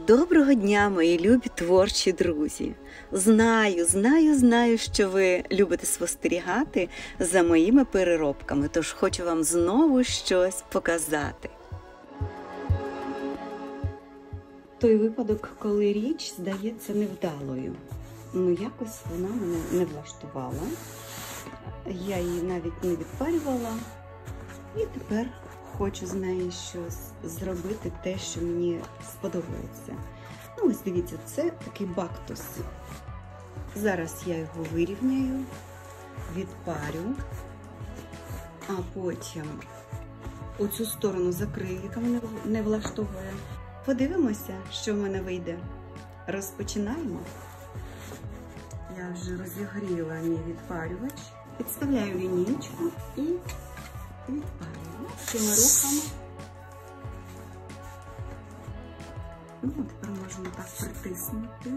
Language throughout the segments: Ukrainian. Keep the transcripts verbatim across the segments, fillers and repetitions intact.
Доброго дня, мої любі творчі друзі! Знаю, знаю, знаю, що ви любите спостерігати за моїми переробками, тож хочу вам знову щось показати. Той випадок, коли річ здається невдалою. Ну, якось вона мене не влаштувала. Я її навіть не відпалювала. І тепер хочу з неї щось зробити, те, що мені сподобається. Ну, ось дивіться, це такий бактус. Зараз я його вирівняю, відпарю, а потім оцю сторону закрию, яка мене не влаштовує. Подивимося, що в мене вийде. Розпочинаємо. Я вже розігріла мій відпарювач. Підставляю лінійку і відпарюю цими рухами. Ну, тепер можна так притиснути.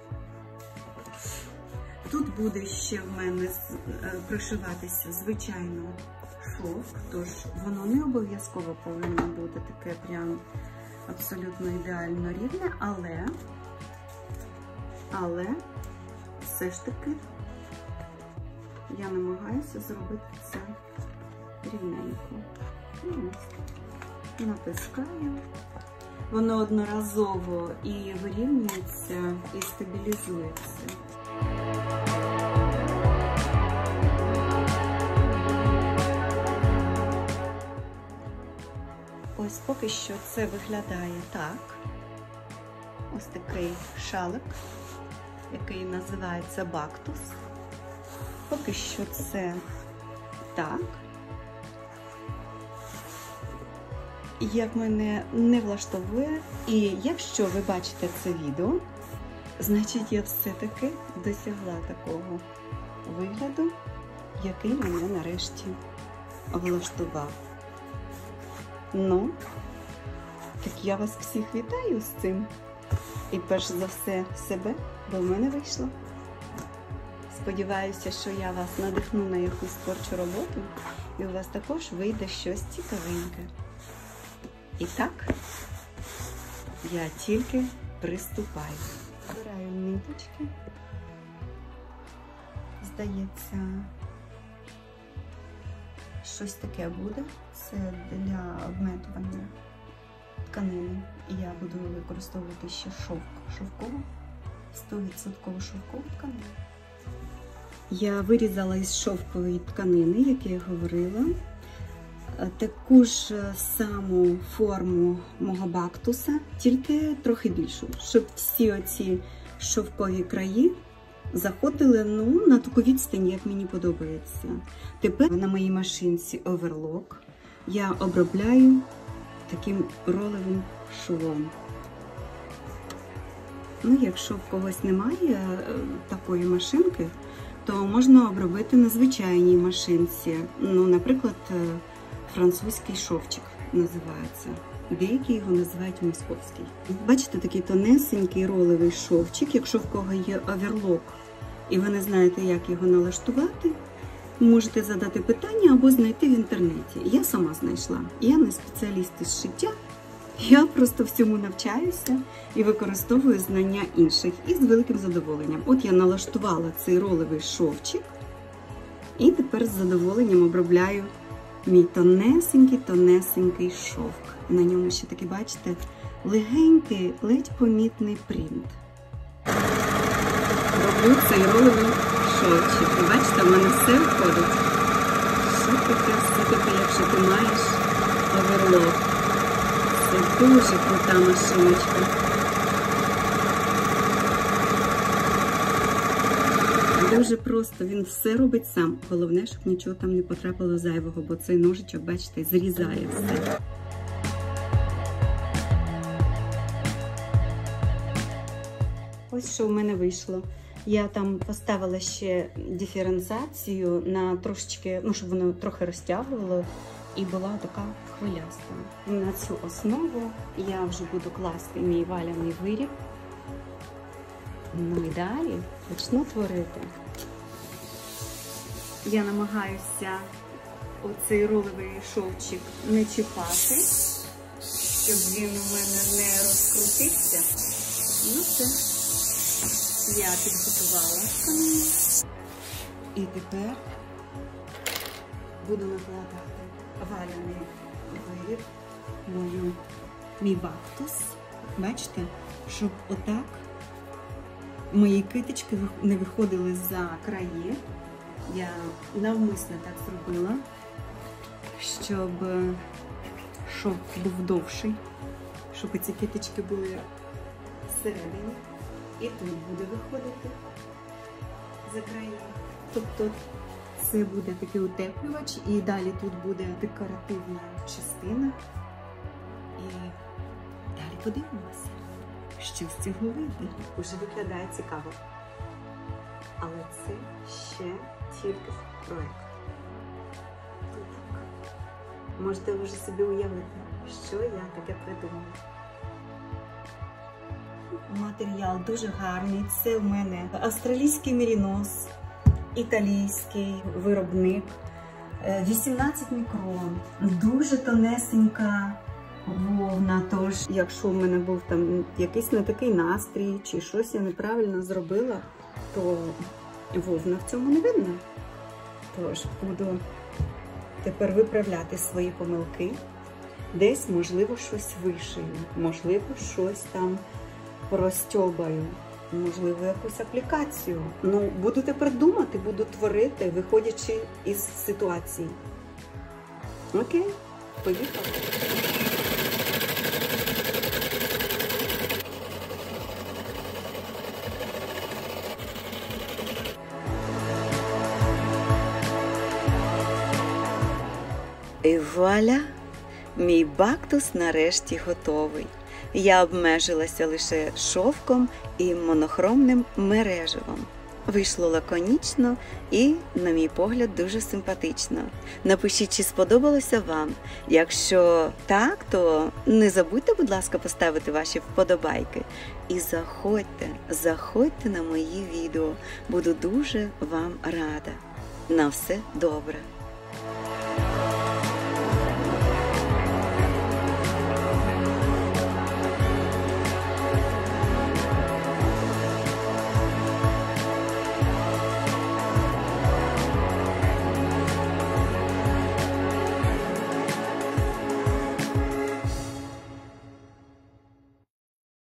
Тут буде ще в мене пришиватися, звичайно, шовк, тож воно не обов'язково повинно бути таке прям абсолютно ідеально рівне, але, але все ж таки я намагаюся зробити це рівненько. Натискаю. Воно одноразово і вирівнюється, і стабілізується. Ось поки що це виглядає так. Ось такий шалик, який називається бактус. Поки що це так. Як мене не влаштовує, і якщо ви бачите це відео, значить я все-таки досягла такого вигляду, який мене нарешті влаштував. Ну, так я вас всіх вітаю з цим. І перш за все себе, бо в мене вийшло. Сподіваюся, що я вас надихну на якусь творчу роботу, і у вас також вийде щось цікавеньке. І так, я тільки приступаю. Збираю ниточки. Здається, щось таке буде. Це для обметування тканини. І я буду використовувати ще шовк. Шовкову, сто відсотків шовкову тканину. Я вирізала із шовкової тканини, як я і говорила, таку ж саму форму мого бактуса, тільки трохи більшу, щоб всі оці шовкові краї заходили, ну, на таку відстань, як мені подобається. Тепер на моїй машинці оверлок я обробляю таким ролевим швом. Ну, якщо в когось немає такої машинки, то можна обробити на звичайній машинці. Ну, наприклад, французький шовчик називається. Деякі його називають московський. Бачите, такий тонесенький ролевий шовчик. Якщо в кого є оверлок і ви не знаєте, як його налаштувати, можете задати питання або знайти в інтернеті. Я сама знайшла. Я не спеціаліст із шиття. Я просто всьому навчаюся і використовую знання інших. І з великим задоволенням. От я налаштувала цей ролевий шовчик. І тепер з задоволенням обробляю мій тонесенький-тонесенький шовк. На ньому ще такий, бачите, легенький, ледь помітний принт. Роблю цей ролевий шовчик. І бачите, в мене все виходить. Все таке, все таке, якщо ти маєш оверлок. Це дуже крута машиночка. Дуже просто, він все робить сам. Головне, щоб нічого там не потрапило зайвого, бо цей ножичок, бачите, зрізає все. Ось що в мене вийшло. Я там поставила ще диференціацію на трошечки, ну, щоб воно трохи розтягувало, і була така хвиляста. На цю основу я вже буду класти мій валяний виріб. Ну і далі почну творити. Я намагаюся оцей ролевий шовчик не чіпати, щоб він у мене не розкрутився. Ну все, я підготувала тканину. І тепер буду накладати валяний виріб, мою, мій бактус. Бачите, щоб отак мої китички не виходили за краї. Я навмисно так зробила, щоб шов був довший, щоб ці китички були всередині. І тут буде виходити за краї. Тобто це буде такий утеплювач, і далі тут буде декоративна частина. І далі подивимося, що з цього вийде. Уже виглядає цікаво. Але це ще тільки проект. Можете вже собі уявити, що я таке придумала. Матеріал дуже гарний. Це в мене австралійський мерінос, італійський виробник, вісімнадцять мікрон, дуже тонесенька вовна. Тож, якщо в мене був там якийсь не такий настрій, чи щось я неправильно зробила, то вовна в цьому не видно. Тож, буду тепер виправляти свої помилки. Десь, можливо, щось вишию, можливо, щось там простьобаю, можливо, якусь аплікацію. Ну, буду тепер думати, буду творити, виходячи із ситуації. Окей, поїхали. І вуаля! Мій бактус нарешті готовий. Я обмежилася лише шовком і монохромним мереживом. Вийшло лаконічно і, на мій погляд, дуже симпатично. Напишіть, чи сподобалося вам. Якщо так, то не забудьте, будь ласка, поставити ваші вподобайки. І заходьте, заходьте на мої відео. Буду дуже вам рада. На все добре!